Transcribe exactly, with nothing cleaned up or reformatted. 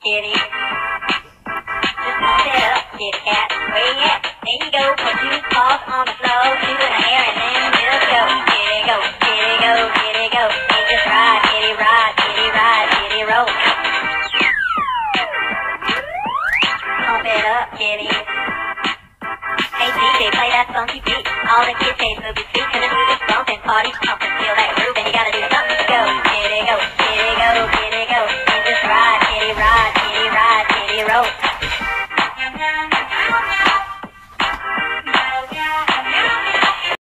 kitty. Just pump it up, kitty cat. Where you at? There you go. Put two paws on the floor, two in the air, and then just go. Kitty go, kitty go, kitty go. Hey, just ride, kitty ride, kitty ride, kitty roll. Pump it up, kitty. Hey D J, play that funky beat. All the kids say boogie feet, 'cause the music's bumping, party's